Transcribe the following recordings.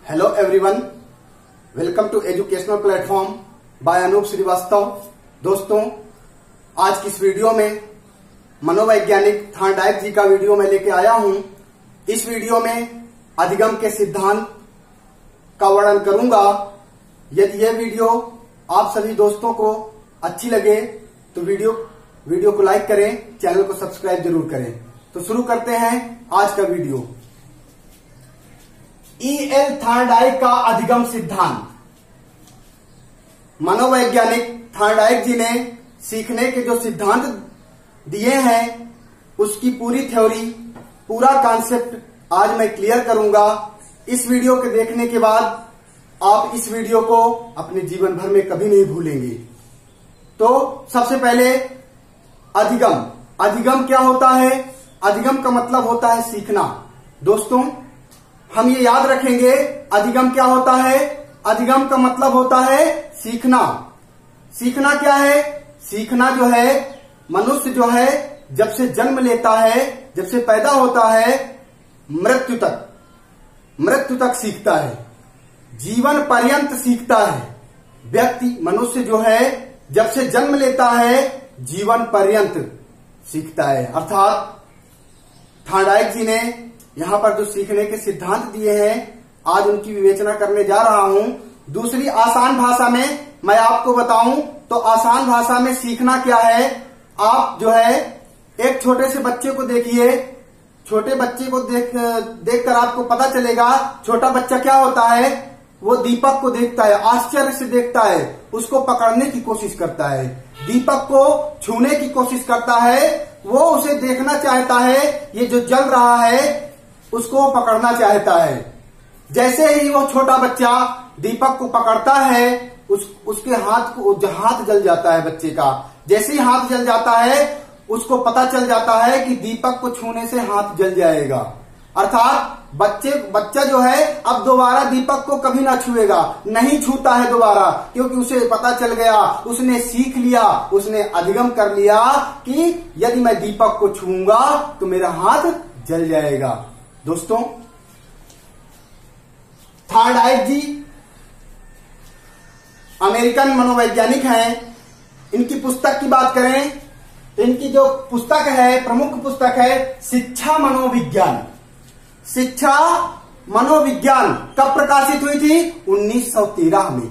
Hello everyone, welcome to educational platform by Anoop Srivastava. दोस्तों, आज की इस वीडियो में मनोवैज्ञानिक थार्नडाइक जी का वीडियो मैं लेके आया हूं। इस वीडियो में अधिगम के सिद्धांत का वर्णन करूंगा। यदि यह वीडियो आप सभी दोस्तों को अच्छी लगे तो वीडियो को लाइक करें, चैनल को सब्सक्राइब जरूर करें। तो शुरू करते हैं आज का वीडियो। E.L. थार्नडाइक का अधिगम सिद्धांत। मनोवैज्ञानिक थार्नडाइक जी ने सीखने के जो सिद्धांत दिए हैं उसकी पूरी थ्योरी, पूरा कॉन्सेप्ट आज मैं क्लियर करूंगा। इस वीडियो के देखने के बाद आप इस वीडियो को अपने जीवन भर में कभी नहीं भूलेंगे। तो सबसे पहले अधिगम क्या होता है? अधिगम का मतलब होता है सीखना। दोस्तों, हम ये याद रखेंगे, अधिगम क्या होता है? अधिगम का मतलब होता है सीखना। सीखना क्या है? सीखना जो है, मनुष्य जो है जब से जन्म लेता है, जब से पैदा होता है, मृत्यु तक सीखता है, जीवन पर्यंत सीखता है। व्यक्ति, मनुष्य जो है जब से जन्म लेता है जीवन पर्यंत सीखता है। अर्थात थार्नडाइक जी ने यहां पर जो सीखने के सिद्धांत दिए हैं आज उनकी विवेचना करने जा रहा हूं। दूसरी आसान भाषा में मैं आपको बताऊं तो आसान भाषा में सीखना क्या है? आप जो है एक छोटे से बच्चे को देखिए, छोटे बच्चे को देखकर आपको पता चलेगा छोटा बच्चा क्या होता है। वो दीपक को देखता है, आश्चर्य से देखता है, उसको पकड़ने की कोशिश करता है, दीपक को छूने की कोशिश करता है, वो उसे देखना चाहता है, ये जो जल रहा है उसको पकड़ना चाहता है। जैसे ही वो छोटा बच्चा दीपक को पकड़ता है उसके हाथ जल जाता है बच्चे का। जैसे ही हाथ जल जाता है उसको पता चल जाता है कि दीपक को छूने से हाथ जल जाएगा। अर्थात बच्चा जो है अब दोबारा दीपक को कभी ना छुएगा, नहीं छूता है दोबारा, क्योंकि उसे पता चल गया, उसने सीख लिया, उसने अधिगम कर लिया कि यदि मैं दीपक को छूऊंगा तो मेरा हाथ जल जाएगा। दोस्तों, थार्नडाइक जी अमेरिकन मनोवैज्ञानिक हैं। इनकी पुस्तक की बात करें तो इनकी जो पुस्तक है, प्रमुख पुस्तक है शिक्षा मनोविज्ञान। शिक्षा मनोविज्ञान कब प्रकाशित हुई थी? 1913 में।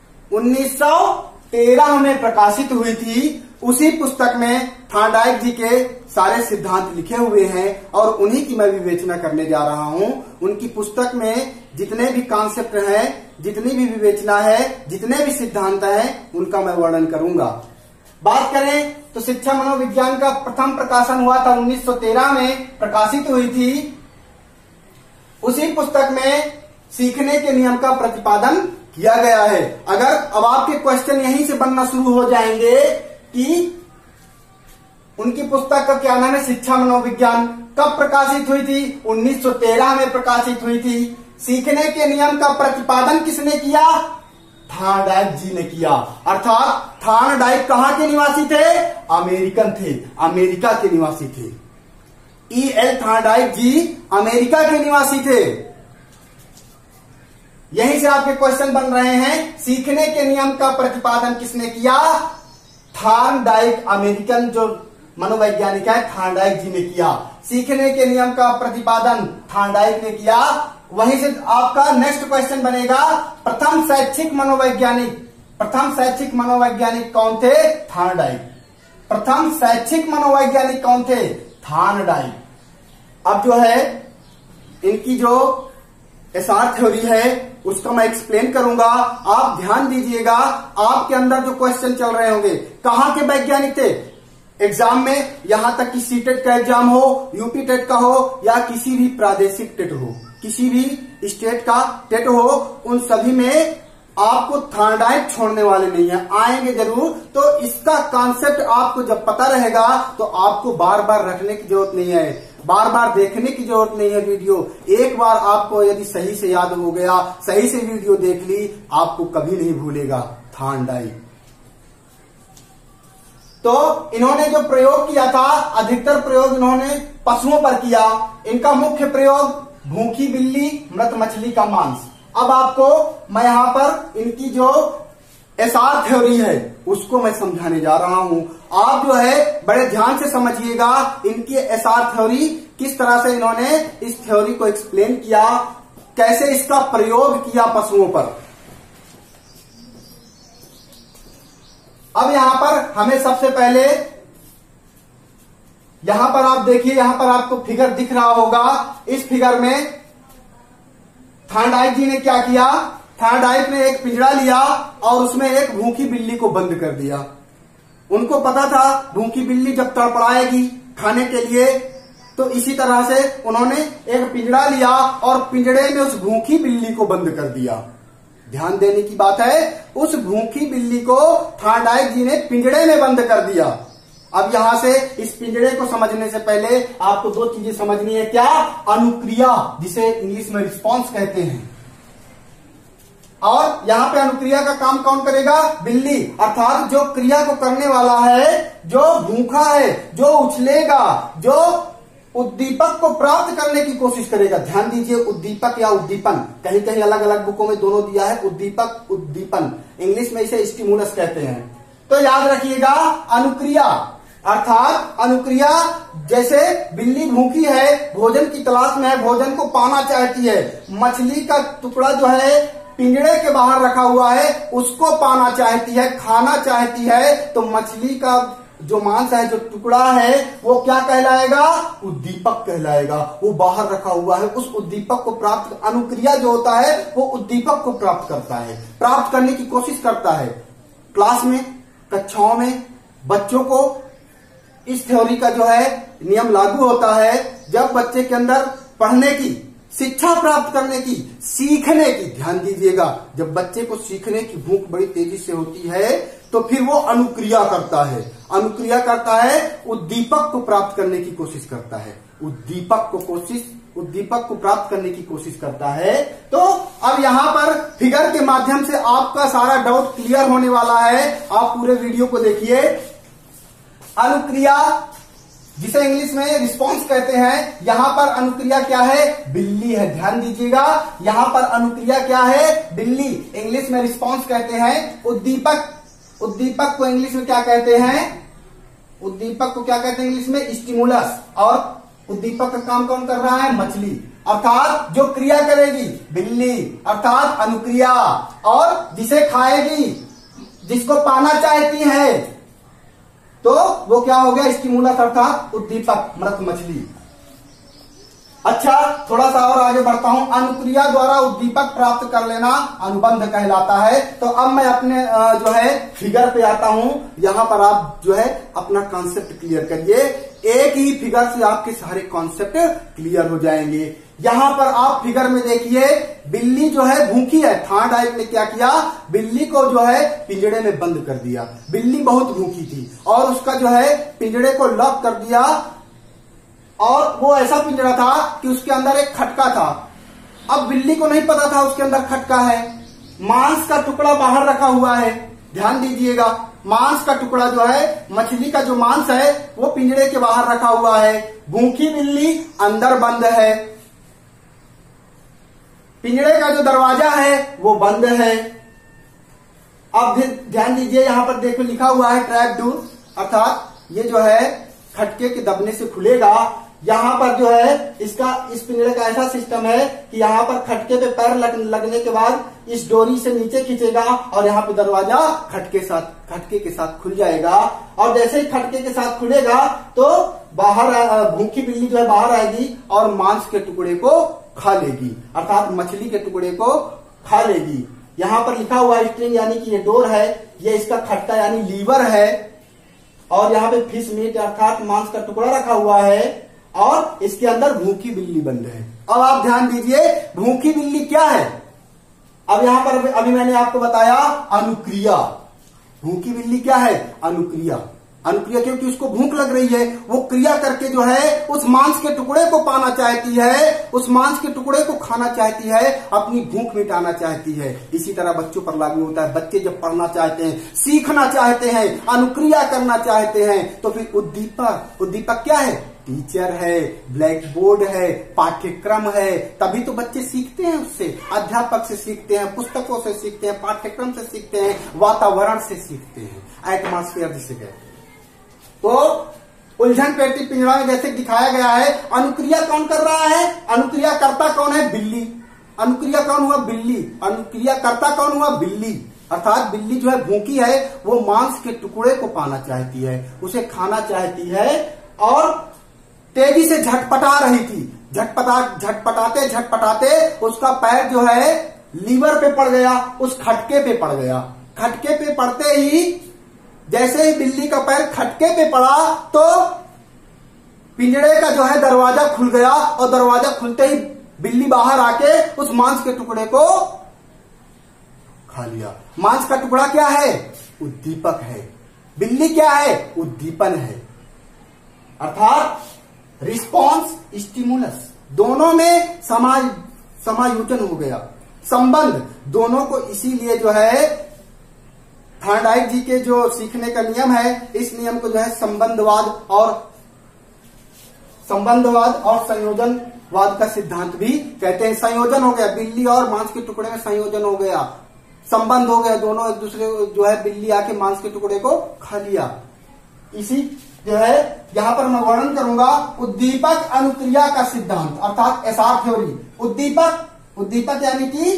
1913 में प्रकाशित हुई थी। उसी पुस्तक में थार्नडाइक जी के सारे सिद्धांत लिखे हुए हैं और उन्हीं की मैं विवेचना करने जा रहा हूं। उनकी पुस्तक में जितने भी कॉन्सेप्ट हैं, जितनी भी विवेचना है, जितने भी सिद्धांत हैं, उनका मैं वर्णन करूंगा। बात करें तो शिक्षा मनोविज्ञान का प्रथम प्रकाशन हुआ था 1913 में, प्रकाशित हुई थी। उसी पुस्तक में सीखने के नियम का प्रतिपादन किया गया है। अगर अब आपके क्वेश्चन यहीं से बनना शुरू हो जाएंगे कि उनकी पुस्तक का क्या नाम है? शिक्षा मनोविज्ञान। कब प्रकाशित हुई थी? 1913 में प्रकाशित हुई थी। सीखने के नियम का प्रतिपादन किसने किया? थार्नडाइक जी ने किया। अर्थात थार्नडाइक कहां के निवासी थे? अमेरिकन थे, अमेरिका के निवासी थे। E.L. थार्नडाइक जी अमेरिका के निवासी थे। यहीं से आपके क्वेश्चन बन रहे हैं, सीखने के नियम का प्रतिपादन किसने किया? थार्नडाइक, अमेरिकन जो मनोवैज्ञानिक है थार्नडाइक जी ने किया। सीखने के नियम का प्रतिपादन थार्नडाइक ने किया। वहीं से आपका नेक्स्ट क्वेश्चन बनेगा, प्रथम शैक्षिक मनोवैज्ञानिक कौन थे? थार्नडाइक। प्रथम शैक्षिक मनोवैज्ञानिक कौन थे? थार्नडाइक। अब जो है इनकी जो एसआर थ्योरी है उसका मैं एक्सप्लेन करूंगा। आप ध्यान दीजिएगा, आपके अंदर जो क्वेश्चन चल रहे होंगे, कहां के वैज्ञानिक थे? एग्जाम में, यहां तक कि सीटेट का एग्जाम हो, यूपी टेट का हो या किसी भी प्रादेशिक टेट हो, किसी भी स्टेट का टेट हो, उन सभी में आपको थार्नडाइक छोड़ने वाले नहीं है, आएंगे जरूर। तो इसका कॉन्सेप्ट आपको जब पता रहेगा तो आपको बार बार रखने की जरूरत नहीं है, बार बार देखने की जरूरत नहीं है वीडियो। एक बार आपको यदि सही से याद हो गया, सही से वीडियो देख ली, आपको कभी नहीं भूलेगा थार्नडाइक। तो इन्होंने जो प्रयोग किया था, अधिकतर प्रयोग इन्होंने पशुओं पर किया। इनका मुख्य प्रयोग भूखी बिल्ली, मृत मछली का मांस, अब आपको मैं यहां पर इनकी जो एसआर थ्योरी है उसको मैं समझाने जा रहा हूं। आप जो है बड़े ध्यान से समझिएगा इनकी एसआर थ्योरी, किस तरह से इन्होंने इस थ्योरी को एक्सप्लेन किया, कैसे इसका प्रयोग किया पशुओं पर। अब यहां पर हमें सबसे पहले यहां पर आप देखिए, यहां पर आपको फिगर दिख रहा होगा। इस फिगर में थॉर्नडाइक जी ने क्या किया, थॉर्नडाइक ने एक पिंजरा लिया और उसमें एक भूखी बिल्ली को बंद कर दिया। उनको पता था भूखी बिल्ली जब तड़पड़ाएगी खाने के लिए, तो इसी तरह से उन्होंने एक पिंजरा लिया और पिंजरे में उस भूखी बिल्ली को बंद कर दिया। ध्यान देने की बात है, उस भूखी बिल्ली को थॉर्नडाइक जी ने पिंजरे में बंद कर दिया। अब यहां से इस पिंजरे को समझने से पहले आपको दो चीजें समझनी है। क्या? अनुक्रिया, जिसे इंग्लिश में रिस्पॉन्स कहते हैं। और यहां पे अनुक्रिया का काम कौन करेगा? बिल्ली, अर्थात जो क्रिया को करने वाला है, जो भूखा है, जो उछलेगा, जो उद्दीपक को प्राप्त करने की कोशिश करेगा। ध्यान दीजिए, उद्दीपक या उद्दीपन, कहीं कहीं अलग अलग बुकों में दोनों दिया है, उद्दीपक उद्दीपन, इंग्लिश में इसे स्टिमुलस कहते हैं। तो याद रखिएगा, अनुक्रिया अर्थात अनुक्रिया, जैसे बिल्ली भूखी है, भोजन की तलाश में है, भोजन को पाना चाहती है, मछली का टुकड़ा जो है पिंजरे के बाहर रखा हुआ है उसको पाना चाहती है, खाना चाहती है, तो मछली का जो मांस है, जो टुकड़ा है, वो क्या कहलाएगा? उद्दीपक कहलाएगा। वो बाहर रखा हुआ है, उस उद्दीपक को प्राप्त, अनुक्रिया जो होता है वो उद्दीपक को प्राप्त करता है, प्राप्त करने की कोशिश करता है। क्लास में, कक्षाओं में बच्चों को इस थ्योरी का जो है नियम लागू होता है। जब बच्चे के अंदर पढ़ने की, शिक्षा प्राप्त करने की, सीखने की, ध्यान दीजिएगा, जब बच्चे को सीखने की भूख बड़ी तेजी से होती है तो फिर वो अनुक्रिया करता है। अनुक्रिया करता है, उद्दीपक को प्राप्त करने की कोशिश करता है, उद्दीपक को प्राप्त करने की कोशिश करता है। तो अब यहां पर फिगर के माध्यम से आपका सारा डाउट क्लियर होने वाला है। आप पूरे वीडियो को देखिए। अनुक्रिया, जिसे इंग्लिश में रिस्पॉन्स कहते हैं, यहां पर अनुक्रिया क्या है? बिल्ली है। ध्यान दीजिएगा, यहां पर अनुक्रिया क्या है? बिल्ली। इंग्लिश में रिस्पॉन्स कहते हैं। उद्दीपक को इंग्लिश में क्या कहते हैं? उद्दीपक को क्या कहते हैं इंग्लिश में? स्टिमुलस। और उद्दीपक का काम कौन कर रहा है? मछली। अर्थात जो क्रिया करेगी बिल्ली, अर्थात अनुक्रिया, और जिसे खाएगी, जिसको पाना चाहती है, तो वो क्या हो गया? स्टिमुलस, अर्थात उद्दीपक, मृत मछली। अच्छा, थोड़ा सा और आगे बढ़ता हूं। अनुक्रिया द्वारा उद्दीपक प्राप्त कर लेना अनुबंध कहलाता है। तो अब मैं अपने जो है फिगर पे आता हूं। यहां पर आप जो है अपना कॉन्सेप्ट क्लियर करिए। एक ही फिगर से आपके सारे कॉन्सेप्ट क्लियर हो जाएंगे। यहां पर आप फिगर में देखिए, बिल्ली जो है भूखी है। थॉर्नडाइक ने क्या किया? बिल्ली को जो है पिंजरे में बंद कर दिया। बिल्ली बहुत भूखी थी और उसका जो है पिंजरे को लॉक कर दिया, और वो ऐसा पिंजरा था कि उसके अंदर एक खटका था। अब बिल्ली को नहीं पता था उसके अंदर खटका है। मांस का टुकड़ा बाहर रखा हुआ है। ध्यान दीजिएगा, मांस का टुकड़ा जो है, मछली का जो मांस है, वो पिंजरे के बाहर रखा हुआ है। भूखी बिल्ली अंदर बंद है। पिंजरे का जो दरवाजा है वो बंद है। अब ध्यान दीजिए, यहां पर देखो लिखा हुआ है ट्रैप डोर, अर्थात ये जो है खटके के दबने से खुलेगा। यहां पर जो है इसका, इस पिंजरे का ऐसा सिस्टम है कि यहां पर खटके पे पैर लगने के बाद इस डोरी से नीचे खींचेगा और यहां पे दरवाजा खटके के साथ खुल जाएगा। और जैसे ही खटके के साथ खुलेगा तो बाहर भूखी बिल्ली जो है बाहर आएगी और मांस के टुकड़े को खा लेगी, अर्थात मछली के टुकड़े को खा लेगी। यहां पर लिखा हुआ स्ट्रिंग यानी कि ये डोर है, ये इसका खटका यानी लीवर है, और यहाँ पे फिश मीट अर्थात मांस का टुकड़ा रखा हुआ है, और इसके अंदर भूखी बिल्ली बंद है। अब आप ध्यान दीजिए, भूखी बिल्ली क्या है? अब यहां पर अभी मैंने आपको बताया अनुक्रिया। भूखी बिल्ली क्या है? अनुक्रिया। अनुक्रिया क्योंकि उसको भूख लग रही है, वो क्रिया करके जो है उस मांस के टुकड़े को पाना चाहती है, उस मांस के टुकड़े को खाना चाहती है, अपनी भूख मिटाना चाहती है। इसी तरह बच्चों पर लागू होता है। बच्चे जब पढ़ना चाहते हैं, सीखना चाहते हैं, अनुक्रिया करना चाहते हैं, तो फिर उद्दीपक क्या है? टीचर है, ब्लैक बोर्ड है, पाठ्यक्रम है, तभी तो बच्चे सीखते हैं उससे। अध्यापक से सीखते हैं, पुस्तकों से सीखते हैं, पाठ्यक्रम से सीखते हैं, वातावरण से सीखते हैं, एटमॉस्फेयर जिसे कहते हैं। तो उलझन पेटी पिंजरा में जैसे दिखाया गया है, अनुक्रिया कौन कर रहा है? अनुक्रिया करता कौन है? बिल्ली। अनुक्रिया कौन हुआ? बिल्ली। अनुक्रिया करता कौन हुआ? बिल्ली। अर्थात बिल्ली जो है भूखी है, वो मांस के टुकड़े को पाना चाहती है, उसे खाना चाहती है और तेजी से झटपटा रही थी। झटपटाते झटपटाते उसका पैर जो है लीवर पे पड़ गया, उस खटके पे पड़ गया। खटके पे पड़ते ही जैसे ही बिल्ली का पैर खटके पे पड़ा तो पिंजरे का जो है दरवाजा खुल गया और दरवाजा खुलते ही बिल्ली बाहर आके उस मांस के टुकड़े को खा लिया। मांस का टुकड़ा क्या है? उद्दीपक है। बिल्ली क्या है? उद्दीपन है। अर्थात रिस्पॉन्स, स्टिमुलस, दोनों में समायोजन हो गया, संबंध दोनों को। इसीलिए जो है थॉर्नडाइक जी के जो सीखने का नियम है, इस नियम को जो है संबंधवाद और संयोजनवाद का सिद्धांत भी कहते हैं। संयोजन हो गया, बिल्ली और मांस के टुकड़े में संयोजन हो गया, संबंध हो गया, दोनों एक दूसरे जो है बिल्ली आके मांस के टुकड़े को खा लिया। इसी जो है यहां पर मैं वर्णन करूंगा उद्दीपक अनुक्रिया का सिद्धांत, अर्थात एसआर थ्योरी। उद्दीपक यानी कि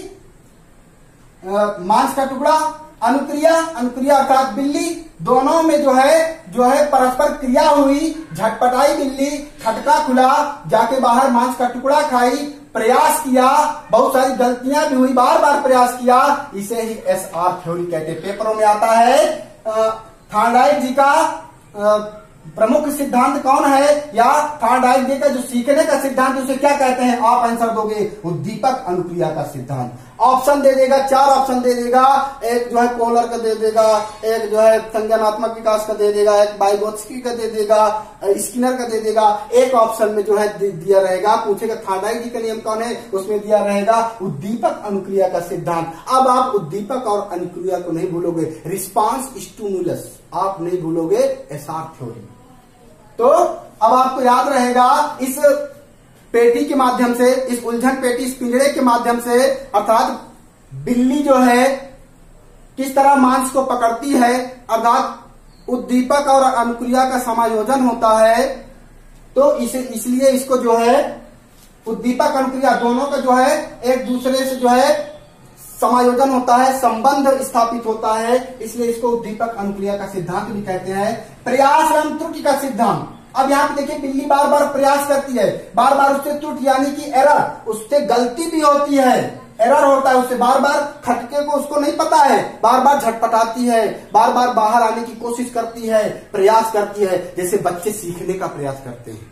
मांस का टुकड़ा, अनुक्रिया अर्थात बिल्ली, दोनों में जो है परस्पर क्रिया हुई। झटपटाई बिल्ली, खटका खुला, जाके बाहर मांस का टुकड़ा खाई, प्रयास किया, बहुत सारी गलतियां भी हुई, बार बार प्रयास किया, इसे ही एसआर थ्योरी कहते हैं। पेपरों में आता है। थॉर्नडाइक जी का प्रमुख सिद्धांत कौन है, या थॉर्नडाइक जी का जो सीखने का सिद्धांत उसे क्या कहते हैं? आप आंसर दोगे उद्दीपक अनुक्रिया का सिद्धांत। ऑप्शन दे देगा, 4 ऑप्शन दे देगा। एक जो है कोहलर का दे देगा, एक जो है संज्ञानात्मक विकास का दे देगा, एक वाइगोत्स्की का दे देगा, स्किनर का दे देगा। एक ऑप्शन में जो है दिया रहेगा, पूछेगा थॉर्नडाइक जी का नियम कौन है, उसमें दिया रहेगा उद्दीपक अनुक्रिया का सिद्धांत। अब आप उद्दीपक और अनुक्रिया को नहीं भूलोगे, रिस्पॉन्स स्टिमुलस आप नहीं भूलोगे, एसआर थ्योरी। तो अब आपको याद रहेगा इस पेटी के माध्यम से, इस उलझन पेटी, इस पिंजरे के माध्यम से, अर्थात बिल्ली जो है किस तरह मांस को पकड़ती है, अर्थात उद्दीपक और अनुक्रिया का समायोजन होता है। तो इसलिए इसको जो है उद्दीपक अनुक्रिया दोनों का जो है एक दूसरे से जो है समायोजन होता है, संबंध स्थापित होता है, इसलिए इसको उद्दीपक अनुक्रिया का सिद्धांत भी कहते हैं। प्रयास एवं त्रुटि का सिद्धांत। अब यहाँ पे देखिए बिल्ली बार बार प्रयास करती है, बार बार उससे त्रुटि यानी कि एरर, उससे गलती भी होती है, एरर होता है उससे, बार बार खटके को उसको नहीं पता है, बार बार झटपटाती है, बार बार बाहर आने की कोशिश करती है, प्रयास करती है। जैसे बच्चे सीखने का प्रयास करते हैं,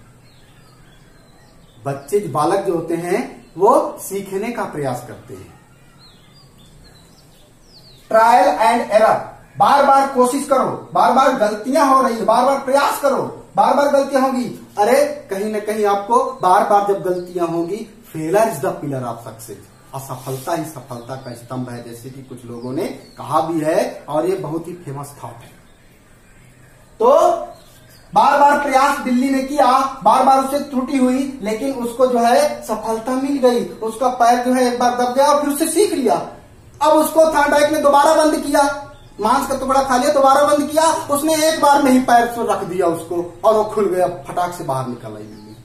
बच्चे बालक जो होते हैं वो सीखने का प्रयास करते हैं। ट्रायल एंड एरर, बार बार कोशिश करो, बार बार गलतियां हो रही है, बार बार प्रयास करो, बार बार गलतियां होगी। अरे कहीं ना कहीं आपको बार बार जब गलतियां होगी, failure is the pillar of success, असफलता ही सफलता का स्तंभ है, जैसे कि कुछ लोगों ने कहा भी है, और ये बहुत ही फेमस थॉट है। तो बार बार प्रयास बिल्ली ने किया, बार बार उसे त्रुटि हुई, लेकिन उसको जो है सफलता मिल गई, उसका पैर जो है एक बार दब गया और फिर उसे सीख लिया। अब उसको थॉर्नडाइक ने दोबारा बंद किया, मांस का टुकड़ा खा लिया, दोबारा बंद किया, उसने एक बार में ही पैर से रख दिया उसको और वो खुल गया, फटाक से बाहर निकल आई बिल्ली।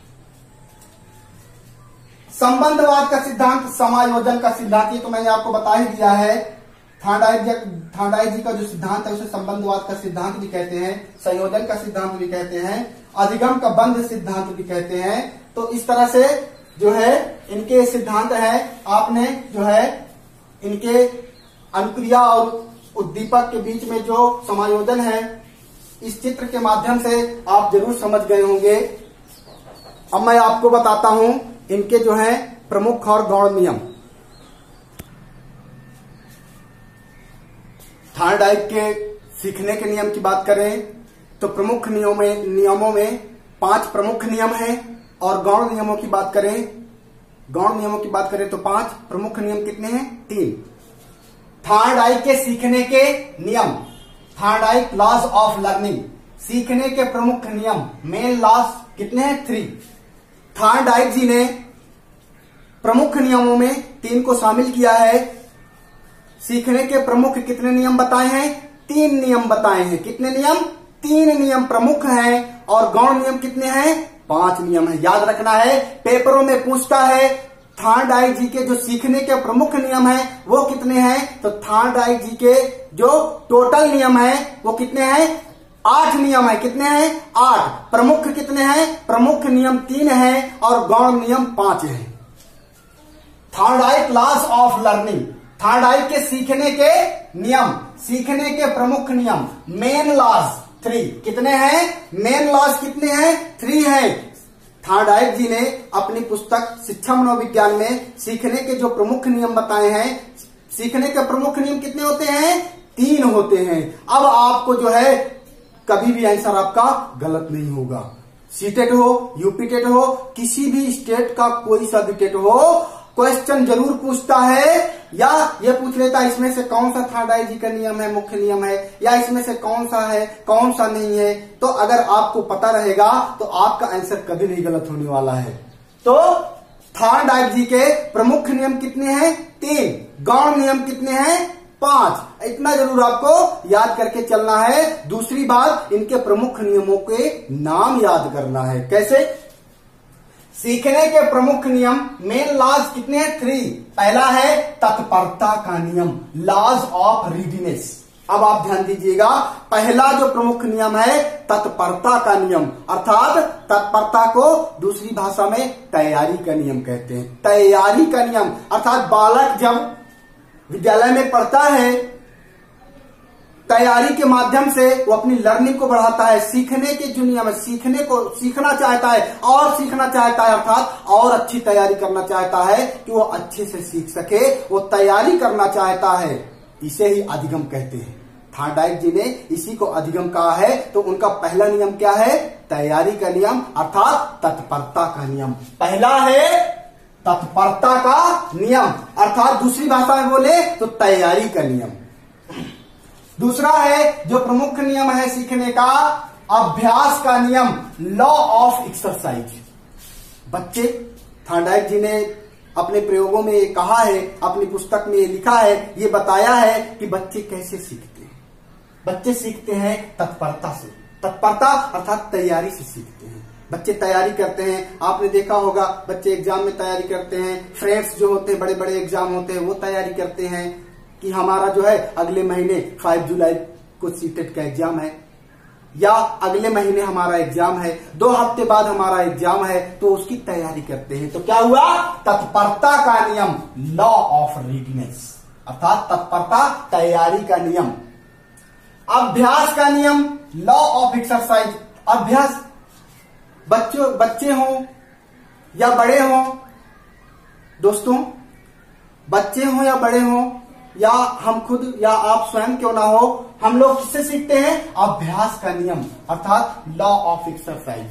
संबंधवाद का सिद्धांत, समायोजन का सिद्धांत, ये तो मैंने आपको बता ही दिया है। थॉर्नडाइक जी का जो सिद्धांत है उसे संबंधवाद का सिद्धांत भी कहते हैं, संयोजन का सिद्धांत भी कहते हैं, अधिगम का बंध सिद्धांत भी कहते हैं। तो इस तरह से जो है इनके सिद्धांत है। आपने जो है इनके अनुक्रिया और उद्दीपक के बीच में जो समायोजन है, इस चित्र के माध्यम से आप जरूर समझ गए होंगे। अब मैं आपको बताता हूं इनके जो है प्रमुख और गौण नियम। थॉर्नडाइक के सीखने के नियम की बात करें तो प्रमुख नियमों में 5 प्रमुख नियम हैं, और गौण नियमों की बात करें तो 5 प्रमुख नियम कितने हैं? 3। थॉर्नडाइक के सीखने के नियम, थॉर्नडाइक लॉज ऑफ लर्निंग, सीखने के प्रमुख नियम, मेन लॉज कितने हैं? 3। थॉर्नडाइक जी ने प्रमुख नियमों में 3 को शामिल किया है। सीखने के प्रमुख कितने नियम बताए हैं? 3 नियम बताए हैं। कितने नियम? 3 नियम प्रमुख हैं। और गौण नियम कितने हैं? 5 नियम है। याद रखना है, पेपरों में पूछता है थॉर्नडाइक जी के जो सीखने के प्रमुख नियम हैं वो कितने हैं? तो थॉर्नडाइक जी के जो टोटल नियम हैं वो कितने हैं? 8 नियम है। कितने हैं? 8। प्रमुख कितने हैं? प्रमुख नियम 3 हैं और गौण नियम 5 हैं। Thorndike laws of learning, Thorndike के सीखने के नियम, सीखने के प्रमुख नियम, मेन लॉज 3। कितने हैं? मेन लॉज कितने हैं? 3 हैं। थॉर्नडाइक जी ने अपनी पुस्तक शिक्षा मनोविज्ञान में सीखने के जो प्रमुख नियम बताए हैं, सीखने के प्रमुख नियम कितने होते हैं? 3 होते हैं। अब आपको जो है कभी भी आंसर आपका गलत नहीं होगा। सीटेट हो, यूपीटेट हो, किसी भी स्टेट का कोई सा भी टेट हो, क्वेश्चन जरूर पूछता है या ये पूछ लेता है इसमें से कौन सा थॉर्नडाइक जी का नियम है, मुख्य नियम है, या इसमें से कौन सा है, कौन सा नहीं है। तो अगर आपको पता रहेगा तो आपका आंसर कभी नहीं गलत होने वाला है। तो थॉर्नडाइक जी के प्रमुख नियम कितने हैं? 3। गौण नियम कितने हैं? 5। इतना जरूर आपको याद करके चलना है। दूसरी बात, इनके प्रमुख नियमों के नाम याद करना है। कैसे? सीखने के प्रमुख नियम, मेन लॉज कितने हैं? 3। पहला है तत्परता का नियम, लॉज ऑफ रीडीनेस। अब आप ध्यान दीजिएगा, पहला जो प्रमुख नियम है तत्परता का नियम, अर्थात तत्परता को दूसरी भाषा में तैयारी का नियम कहते हैं। तैयारी का नियम अर्थात बालक जब विद्यालय में पढ़ता है, तैयारी के माध्यम से वो अपनी लर्निंग को बढ़ाता है। सीखने के जो नियम है, सीखने को सीखना चाहता है और सीखना चाहता है, अर्थात और अच्छी तैयारी करना चाहता है कि वो अच्छे से सीख सके, वो तैयारी करना चाहता है। इसे ही अधिगम कहते हैं। थॉर्नडाइक जी ने इसी को अधिगम कहा है। तो उनका पहला नियम क्या है? तैयारी का नियम अर्थात तत्परता का नियम। पहला है तत्परता का नियम, अर्थात दूसरी भाषा में बोले तो तैयारी का नियम। दूसरा है जो प्रमुख नियम है सीखने का, अभ्यास का नियम, लॉ ऑफ एक्सरसाइज। बच्चे, थॉर्नडाइक जी ने अपने प्रयोगों में ये कहा है, अपनी पुस्तक में ये लिखा है, ये बताया है कि बच्चे कैसे सीखते हैं। बच्चे सीखते हैं तत्परता से। तत्परता अर्थात तैयारी से सीखते हैं। बच्चे तैयारी करते हैं। आपने देखा होगा बच्चे एग्जाम में तैयारी करते हैं। फ्रेंड्स जो होते हैं, बड़े बड़े एग्जाम होते हैं, वो तैयारी करते हैं कि हमारा जो है अगले महीने 5 जुलाई को सीटेट का एग्जाम है, या अगले महीने हमारा एग्जाम है, 2 हफ्ते बाद हमारा एग्जाम है, तो उसकी तैयारी करते हैं। तो क्या हुआ? तत्परता का नियम, लॉ ऑफ रेडीनेस, अर्थात तत्परता तैयारी का नियम। अभ्यास का नियम, लॉ ऑफ एक्सरसाइज। अभ्यास, बच्चे हों या बड़े हों, दोस्तों, बच्चे हों या बड़े हों, या हम खुद या आप स्वयं क्यों ना हो, हम लोग किससे सीखते हैं? अभ्यास का नियम अर्थात लॉ ऑफ एक्सरसाइज।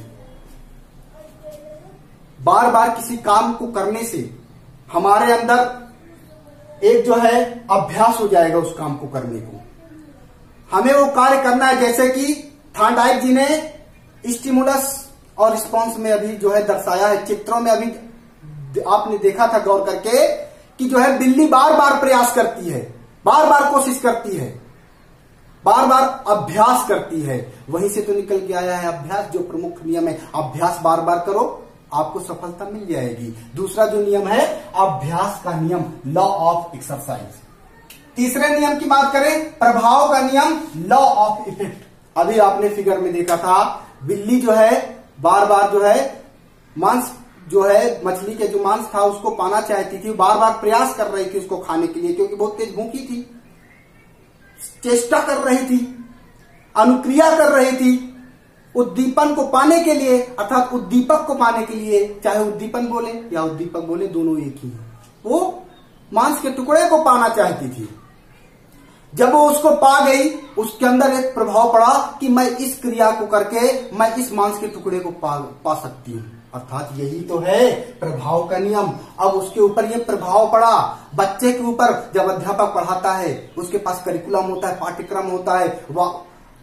बार बार किसी काम को करने से हमारे अंदर एक जो है अभ्यास हो जाएगा उस काम को करने को। हमें वो कार्य करना है, जैसे कि थॉर्नडाइक जी ने स्टिमुलस और रिस्पॉन्स में अभी जो है दर्शाया है, चित्रों में अभी आपने देखा था गौर करके कि जो है बिल्ली बार बार प्रयास करती है, बार बार कोशिश करती है, बार बार अभ्यास करती है। वहीं से तो निकल के आया है अभ्यास, जो प्रमुख नियम है। अभ्यास बार बार करो, आपको सफलता मिल जाएगी। दूसरा जो नियम है अभ्यास का नियम, लॉ ऑफ एक्सरसाइज। तीसरे नियम की बात करें, प्रभाव का नियम, लॉ ऑफ इफेक्ट। अभी आपने फिगर में देखा था, बिल्ली जो है बार बार जो है मांस जो है मछली के जो मांस था उसको पाना चाहती थी, बार बार प्रयास कर रही थी उसको खाने के लिए, क्योंकि बहुत तेज भूखी थी, चेष्टा कर रही थी, अनुक्रिया कर रही थी उद्दीपन को पाने के लिए, अर्थात उद्दीपक को पाने के लिए। चाहे उद्दीपन बोले या उद्दीपक बोले, दोनों एक ही है। वो मांस के टुकड़े को पाना चाहती थी। जब वो उसको पा गई, उसके अंदर एक प्रभाव पड़ा कि मैं इस क्रिया को करके मैं इस मांस के टुकड़े को पा सकती हूं, अर्थात यही तो है प्रभाव का नियम। अब उसके ऊपर ये प्रभाव पड़ा बच्चे के ऊपर। जब अध्यापक पढ़ाता है, उसके पास करिकुलम होता है, पाठ्यक्रम होता है, वह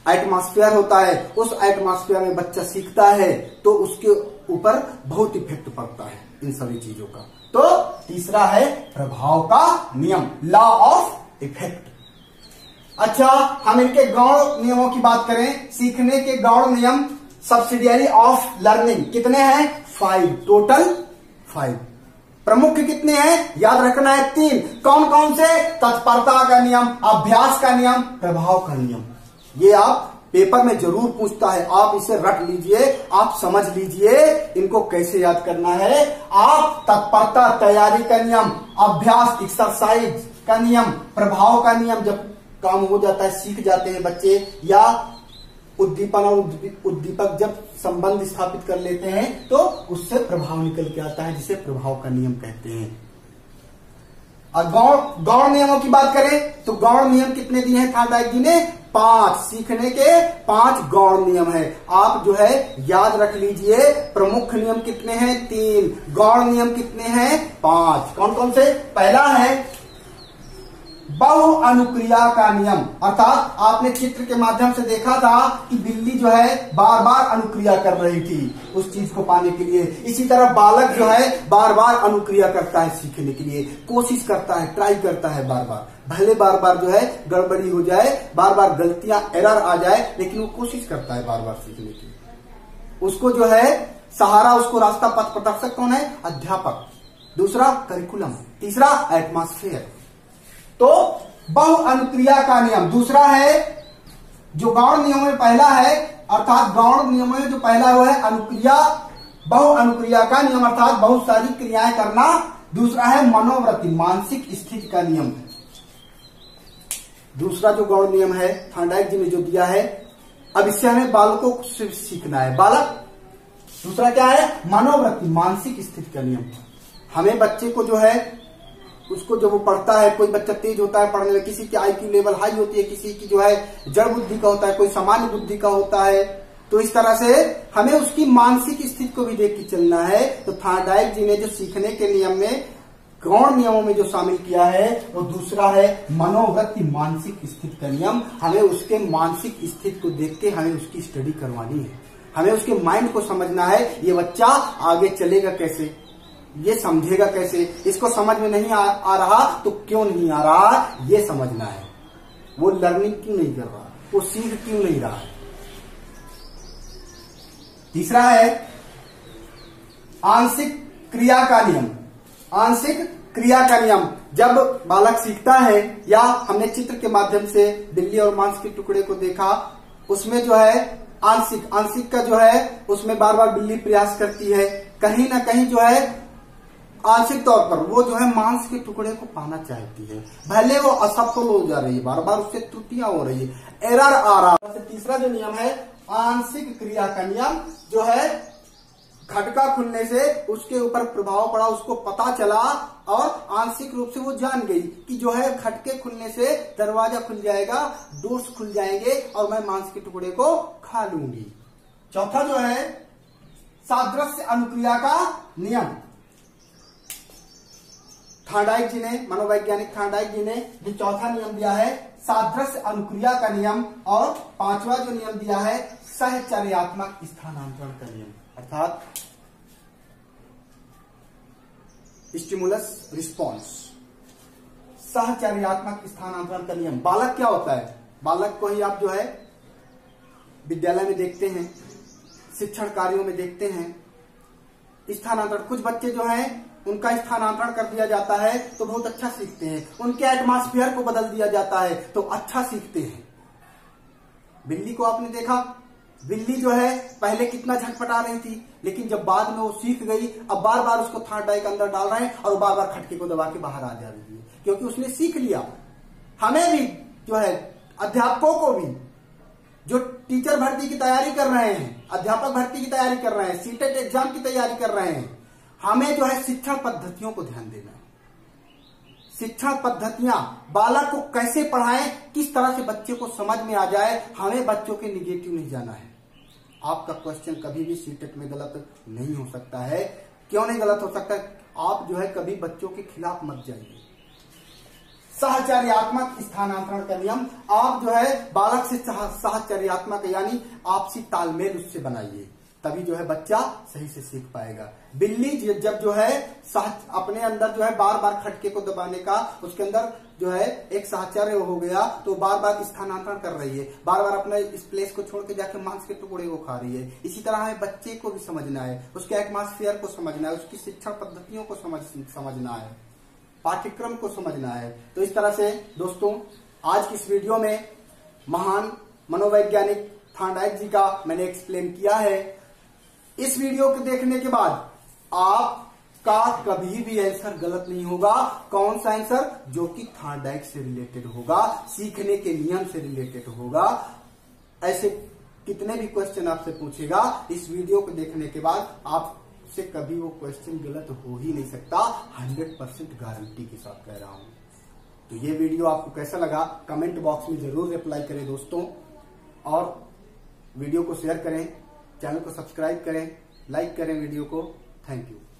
एटमॉस्फेयर होता है, उस एटमॉस्फेयर में बच्चा सीखता है तो उसके ऊपर बहुत इफेक्ट पड़ता है इन सभी चीजों का। तो तीसरा है प्रभाव का नियम, लॉ ऑफ इफेक्ट। अच्छा, हम इनके गौण नियमों की बात करें, सीखने के गौण नियम सब्सिडियरी ऑफ लर्निंग कितने हैं? 5, टोटल 5। प्रमुख कितने हैं? याद रखना है 3। कौन कौन से? तत्परता का नियम, अभ्यास का नियम, प्रभाव का नियम। ये आप पेपर में जरूर पूछता है, आप इसे रट लीजिए, आप समझ लीजिए इनको कैसे याद करना है। आप तत्परता तैयारी का नियम, अभ्यास एक्सरसाइज का नियम, प्रभाव का नियम, जब काम हो जाता है सीख जाते हैं बच्चे, या उद्दीपन और उद्दीपक जब संबंध स्थापित कर लेते हैं तो उससे प्रभाव निकल के आता है, जिसे प्रभाव का नियम कहते हैं। और गौण नियमों की बात करें तो गौण नियम कितने दिए हैं थार्डाइक जी ने? 5। सीखने के 5 गौण नियम है। आप जो है याद रख लीजिए, प्रमुख नियम कितने हैं? 3। गौण नियम कितने हैं? 5। कौन कौन से? पहला है बहु अनुक्रिया का नियम, अर्थात आपने चित्र के माध्यम से देखा था कि बिल्ली जो है बार बार अनुक्रिया कर रही थी उस चीज को पाने के लिए। इसी तरह बालक जो है बार बार अनुक्रिया करता है सीखने के लिए, कोशिश करता है, ट्राई करता है बार बार, भले बार बार जो है गड़बड़ी हो जाए, बार बार गलतियां एरर आ जाए, लेकिन वो कोशिश करता है बार बार सीखने की। उसको जो है सहारा, उसको रास्ता पथ प्रदर्शक कौन है? अध्यापक। दूसरा करिकुलम, तीसरा एटमॉस्फेयर। तो बहु अनुक्रिया का नियम दूसरा है, जो गौण नियमों में पहला है, अर्थात गौण नियमों में जो पहला हुआ है अनुक्रिया, बहु अनुक्रिया का नियम, अर्थात बहुत सारी क्रियाएं करना। दूसरा है मनोवृत्ति, मानसिक स्थिति का नियम। दूसरा जो गौण नियम है थार्डाइक जी ने जो दिया है, अब इससे हमें बालकों को सिर्फ सीखना है, बालक। दूसरा क्या है? मनोवृत्ति, मानसिक स्थिति का नियम। हमें बच्चे को जो है उसको जब वो पढ़ता है, कोई बच्चा तेज होता है पढ़ने में, किसी की IQ लेवल हाई होती है, किसी की जो है जड़ बुद्धि का होता है, कोई सामान्य बुद्धि का होता है, तो इस तरह से हमें उसकी मानसिक स्थिति को भी देख के चलना है। तो थार्डाइक जी ने जो सीखने के नियम में गौण नियमों में जो शामिल किया है वो दूसरा है मनोवृत्ति, मानसिक स्थिति का नियम। हमें उसके मानसिक स्थिति को देख के हमें उसकी स्टडी करवानी है, हमें उसके माइंड को समझना है, ये बच्चा आगे चलेगा कैसे, ये समझेगा कैसे, इसको समझ में नहीं आ रहा तो क्यों नहीं आ रहा, ये समझना है। वो लर्निंग क्यों नहीं कर रहा, वो सीख क्यों नहीं रहा है। तीसरा है आंशिक क्रिया का नियम। आंशिक क्रिया का नियम, जब बालक सीखता है, या हमने चित्र के माध्यम से बिल्ली और मांस के टुकड़े को देखा, उसमें जो है आंशिक का जो है उसमें बार बार बिल्ली प्रयास करती है, कहीं ना कहीं जो है आंशिक तौर पर वो जो है मांस के टुकड़े को पाना चाहती है, भले वो असफल हो जा रही है, बार बार उससे त्रुटियां हो रही है, एरर आ रहा है। तीसरा जो नियम है आंशिक क्रिया का नियम, जो है खटका खुलने से उसके ऊपर प्रभाव पड़ा, उसको पता चला और आंशिक रूप से वो जान गई कि जो है खटके खुलने से दरवाजा खुल जाएगा, डोर्स खुल जाएंगे और मैं मांस के टुकड़े को खा लूंगी। चौथा जो है सादृश्य अनुक्रिया का नियम। थार्डाइक जी ने, मनोवैज्ञानिक थार्डाइक जी ने जो चौथा नियम दिया है सादृश्य अनुक्रिया का नियम, और पांचवा जो नियम दिया है सहचर्यात्मक स्थानांतरण का नियम, अर्थात स्टिमुलस रिस्पॉन्स, सहचर्यात्मक स्थानांतरण का नियम। बालक क्या होता है? बालक को ही आप जो है विद्यालय में देखते हैं, शिक्षण कार्यों में देखते हैं, स्थानांतरण। कुछ बच्चे जो हैं उनका स्थानांतरण कर दिया जाता है तो बहुत अच्छा सीखते हैं, उनके एटमॉस्फेयर को बदल दिया जाता है तो अच्छा सीखते हैं। बिल्ली को आपने देखा, बिल्ली जो है पहले कितना झटपटा रही थी, लेकिन जब बाद में वो सीख गई, अब बार बार उसको थार्डाइक अंदर डाल रहे हैं और बार बार खटके को दबा के बाहर आ जा रही है, क्योंकि उसने सीख लिया। हमें भी जो है, अध्यापकों को भी, जो टीचर भर्ती की तैयारी कर रहे हैं, अध्यापक भर्ती की तैयारी कर रहे हैं, सीटेट एग्जाम की तैयारी कर रहे हैं, हमें जो है शिक्षण पद्धतियों को ध्यान देना है। शिक्षण पद्धतियां, बालक को कैसे पढ़ाएं, किस तरह से बच्चे को समझ में आ जाए, हमें बच्चों के निगेटिव नहीं जाना है। आपका क्वेश्चन कभी भी सीटेट में गलत नहीं हो सकता है। क्यों नहीं गलत हो सकता? आप जो है कभी बच्चों के खिलाफ मत जाइए, साहचर्यात्मक स्थानांतरण का नियम। आप जो है बालक से साहचर्यात्मक यानी आपसी तालमेल उससे बनाइए, तभी जो है बच्चा सही से सीख पाएगा। बिल्ली जब जो है अपने अंदर जो है बार बार खटके को दबाने का उसके अंदर जो है एक साहचर्य हो गया, तो बार बार स्थानांतरण कर रही है, बार बार अपने इस प्लेस को छोड़ के जाके मांस के टुकड़े को खा रही है। इसी तरह है बच्चे को भी समझना है, उसके एटमॉस्फेयर को समझना है, उसकी शिक्षण पद्धतियों को समझना है, पाठ्यक्रम को समझना है। तो इस तरह से दोस्तों आज की इस वीडियो में महान मनोवैज्ञानिक थॉर्नडाइक जी का मैंने एक्सप्लेन किया है। इस वीडियो को देखने के बाद आपका कभी भी आंसर गलत नहीं होगा। कौन सा आंसर? जो कि थॉर्नडाइक से रिलेटेड होगा, सीखने के नियम से रिलेटेड होगा। ऐसे कितने भी क्वेश्चन आपसे पूछेगा, इस वीडियो को देखने के बाद आपसे कभी वो क्वेश्चन गलत हो ही नहीं सकता, 100% गारंटी के साथ कह रहा हूं। तो ये वीडियो आपको कैसा लगा कमेंट बॉक्स में जरूर रिप्लाई करें दोस्तों, और वीडियो को शेयर करें, चैनल को सब्सक्राइब करें, लाइक करें वीडियो को। Thank you.